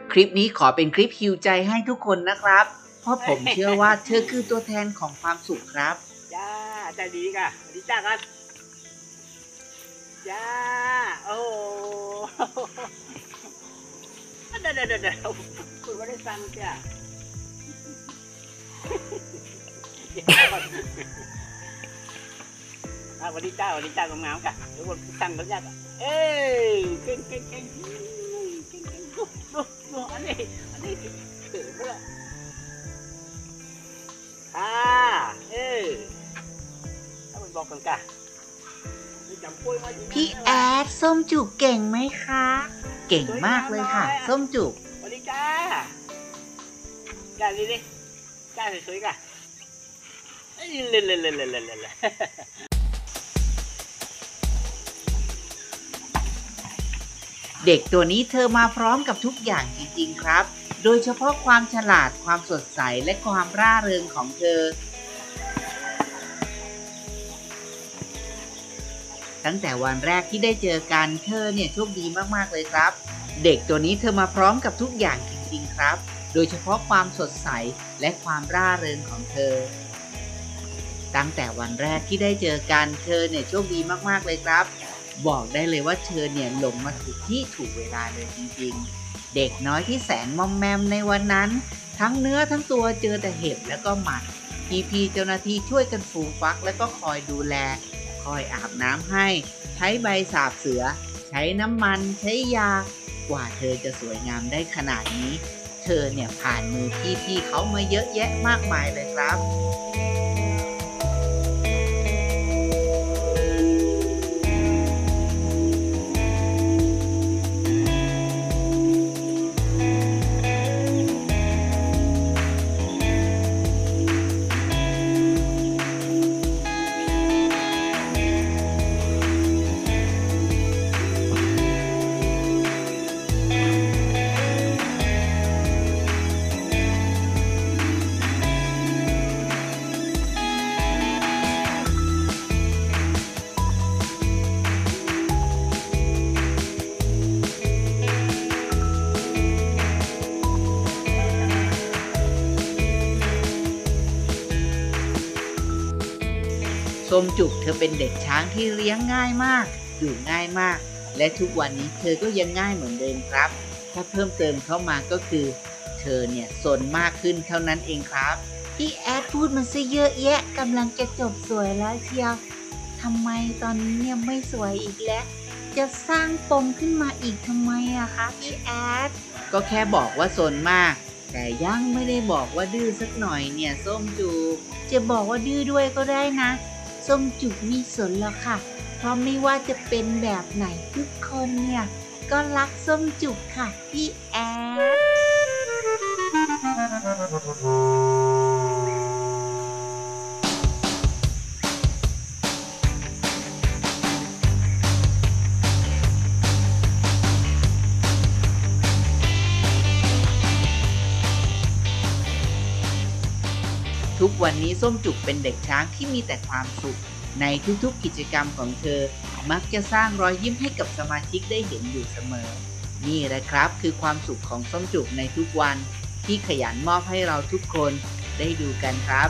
คลิปนี้ขอเป็นคลิปฮิวใจให้ทุกคนนะครับเพราะผมเชื่อว่าเธอคือตัวแทนของความสุขครับจ้าใจดีก่ะดีจ้ากันจ้าโอ้เดี๋ยวคุณไม่ได้สั่งจ้าวันนี้จ้างามๆกันเดี๋ยวคนสั่งแล้วจ้าเอ้ยเก่งดูอันนี้เกิดเมื่อถ้ามันบอกกันกะพี่แอดส้มจุกเก่งไหมคะเก่งมากเลยค่ะส้มจุกสวัสดีจ้าดิจ้าสวยๆกันเล่นเด็กตัวนี้เธอมาพร้อมกับทุกอย่างจริงๆครับโดยเฉพาะความฉลาดความสดใสและความร่าเริงของเธอตั้งแต่วันแรกที่ได้เจอกันเธอเนี่ยโชคดีมากๆเลยครับเด็กตัวนี้เธอมาพร้อมกับทุกอย่างจริงๆครับโดยเฉพาะความสดใสและความร่าเริงของเธอตั้งแต่วันแรกที่ได้เจอกันเธอเนี่ยโชคดีมากๆเลยครับบอกได้เลยว่าเธอเนี่ยหลงมาถูกที่ถูกเวลาเลยจริงๆเด็กน้อยที่แสนมอมแมมในวันนั้นทั้งเนื้อทั้งตัวเจอแต่เห็บแล้วก็หมัดพี่เจ้าหน้าที่ช่วยกันฟูมฟักแล้วก็คอยดูแลคอยอาบน้ำให้ใช้ใบสาบเสือใช้น้ำมันใช้ยากว่าเธอจะสวยงามได้ขนาดนี้เธอเนี่ยผ่านมือพี่เขามาเยอะแยะมากมายเลยครับส้มจุกเธอเป็นเด็กช้างที่เลี้ยงง่ายมากอยู่ง่ายมากและทุกวันนี้เธอก็ยังง่ายเหมือนเดิมครับถ้าเพิ่มเติมเข้ามาก็คือเธอเนี่ยซนมากขึ้นเท่านั้นเองครับพี่แอดพูดมันซะเยอะแยะกำลังจะจบสวยแล้วเชียวทำไมตอนนี้เนี่ยไม่สวยอีกแล้วจะสร้างปมขึ้นมาอีกทำไมอะคะพี่แอดก็แค่บอกว่าซนมากแต่ยังไม่ได้บอกว่าดื้อสักหน่อยเนี่ยส้มจุกจะบอกว่าดื้อด้วยก็ได้นะส้มจุกมีสนแล้วค่ะเพราะไม่ว่าจะเป็นแบบไหนทุกคนเนี่ยก็รักส้มจุกค่ะพี่แอดทุกวันนี้ส้มจุกเป็นเด็กช้างที่มีแต่ความสุขในทุกๆกิจกรรมของเธอมักจะสร้างรอยยิ้มให้กับสมาชิกได้เห็นอยู่เสมอนี่แหละครับคือความสุขของส้มจุกในทุกวันที่ขยันมอบให้เราทุกคนได้ดูกันครับ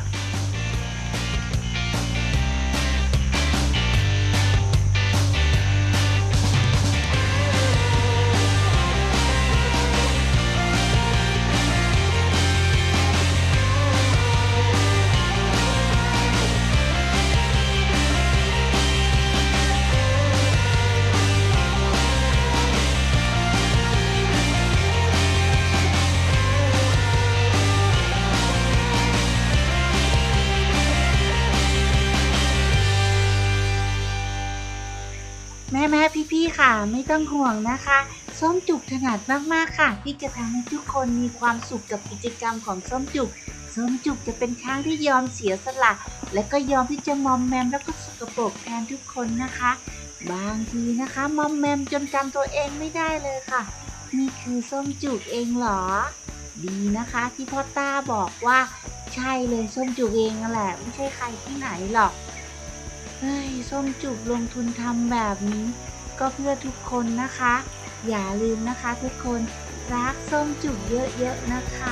แม่พี่ค่ะไม่ต้องห่วงนะคะส้มจุกถนัดมากๆค่ะที่จะทำให้ทุกคนมีความสุขกับกิจกรรมของส้มจุกจะเป็นช้างที่ยอมเสียสละและก็ยอมที่จะมอมแมมแล้วก็สกปรกแทนทุกคนนะคะบางทีนะคะมอมแมมจนจำตัวเองไม่ได้เลยค่ะนี่คือส้มจุกเองเหรอดีนะคะที่พ่อต้าบอกว่าใช่เลยส้มจุกเองนั่นแหละไม่ใช่ใครที่ไหนหรอกเฮ้ยส้มจุกลงทุนทำแบบนี้ก็เพื่อทุกคนนะคะอย่าลืมนะคะทุกคนรักส้มจุกเยอะๆนะคะ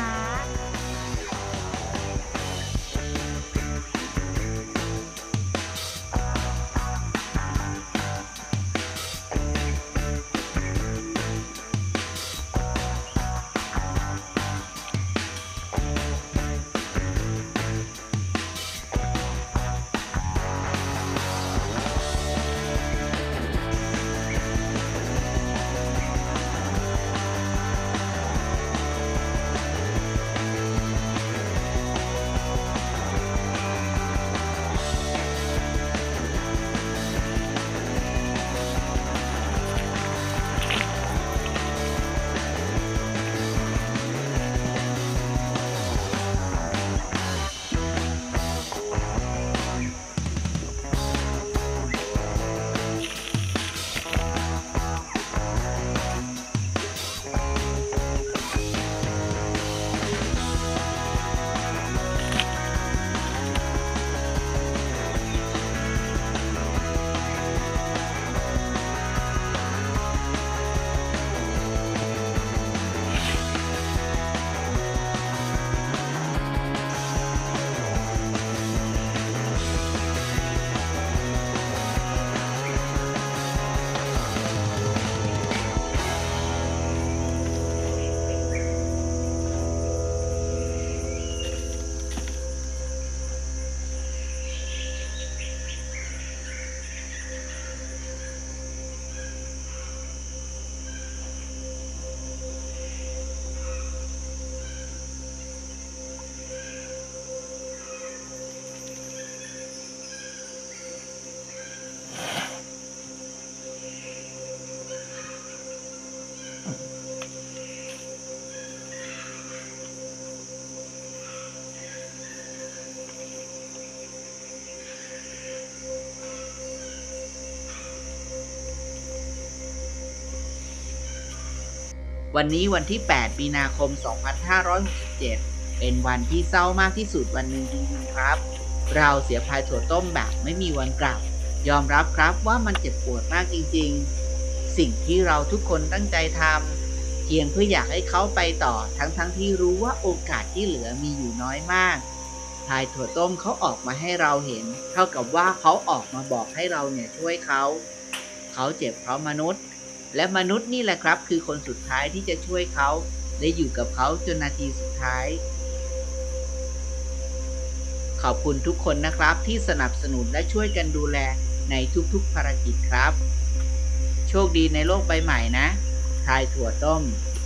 วันนี้วันที่ 8 มีนาคม 2567 เป็นวันที่เศร้ามากที่สุดวันหนึ่งจริงๆครับ เราเสียพายถั่วต้มแบบไม่มีวันกลับ ยอมรับครับว่ามันเจ็บปวดมากจริงๆ สิ่งที่เราทุกคนตั้งใจทำเพียงเพื่ออยากให้เขาไปต่อทั้งที่รู้ว่าโอกาสที่เหลือมีอยู่น้อยมากพายถั่วต้มเขาออกมาให้เราเห็น เท่ากับว่าเขาออกมาบอกให้เราเนี่ยช่วยเขาเจ็บเพราะมนุษย์ และมนุษย์นี่แหละครับคือคนสุดท้ายที่จะช่วยเขาและอยู่กับเขาจนนาทีสุดท้ายขอบคุณทุกคนนะครับที่สนับสนุนและช่วยกันดูแลในทุกๆภารกิจครับโชคดีในโลกใบใหม่นะพายถั่วต้ม